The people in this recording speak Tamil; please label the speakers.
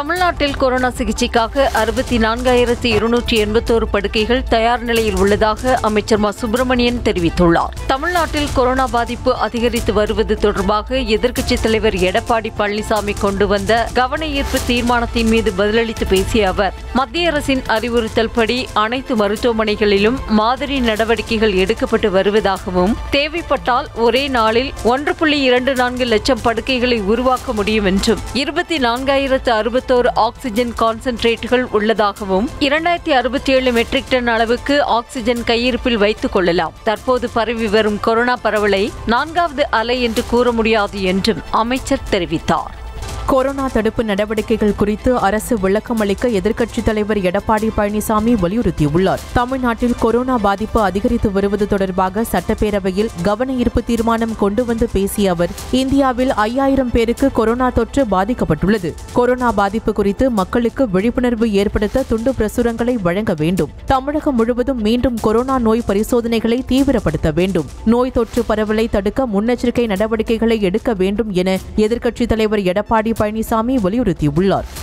Speaker 1: தமிழ்நாட்டில் கொரோனா சிகிச்சைக்காக 64,281 படுக்கைகள் தயார் நிலையில் உள்ளதாக அமைச்சர் மா. சுப்பிரமணியன் தெரிவித்துள்ளார். தமிழ்நாட்டில் கொரோனா பாதிப்பு அதிகரித்து வருவது தொடர்பாக எதிர்க்கட்சித் தலைவர் எடப்பாடி பழனிசாமி கொண்டு வந்த கவன ஈர்ப்பு தீர்மானத்தின் மீது பதிலளித்து பேசிய அவர், மத்திய அரசின் அறிவுறுத்தல்படி அனைத்து மருத்துவமனைகளிலும் மாதிரி நடவடிக்கைகள் எடுக்கப்பட்டு வருவதாகவும், தேவைப்பட்டால் ஒரே நாளில் 1.24 லட்சம் படுக்கைகளை உருவாக்க முடியும் என்றும், 24,061 ஆக்சிஜன் கான்சென்ட்ரேட்டுகள் உள்ளதாகவும், 2067 மெட்ரிக் டன் அளவுக்கு ஆக்சிஜன் கையிருப்பில் வைத்துக் கொள்ளலாம். தற்போது பரவி வரும் கொரோனா பரவலை 4வது அலை என்று கூற முடியாது என்றும் அமைச்சர் தெரிவித்தார்.
Speaker 2: கொரோனா தடுப்பு நடவடிக்கைகள் குறித்து அரசு விளக்கமளிக்க எதிர்க்கட்சித் தலைவர் எடப்பாடி பழனிசாமி வலியுறுத்தியுள்ளார். தமிழ்நாட்டில் கொரோனா பாதிப்பு அதிகரித்து வருவது தொடர்பாக சட்டப்பேரவையில் கவன ஈர்ப்பு தீர்மானம் கொண்டு வந்து பேசிய அவர், இந்தியாவில் 5,000 பேருக்கு கொரோனா தொற்று பாதிக்கப்பட்டுள்ளது. கொரோனா பாதிப்பு குறித்து மக்களுக்கு விழிப்புணர்வு ஏற்படுத்த துண்டு பிரசுரங்களை வழங்க வேண்டும். தமிழகம் முழுவதும் மீண்டும் கொரோனா நோய் பரிசோதனைகளை தீவிரப்படுத்த வேண்டும். நோய் தொற்று பரவலை தடுக்க முன்னெச்சரிக்கை நடவடிக்கைகளை எடுக்க வேண்டும் என எதிர்க்கட்சித் தலைவர் எடப்பாடி பழனிசாமி வலியுறுத்தியுள்ளார்.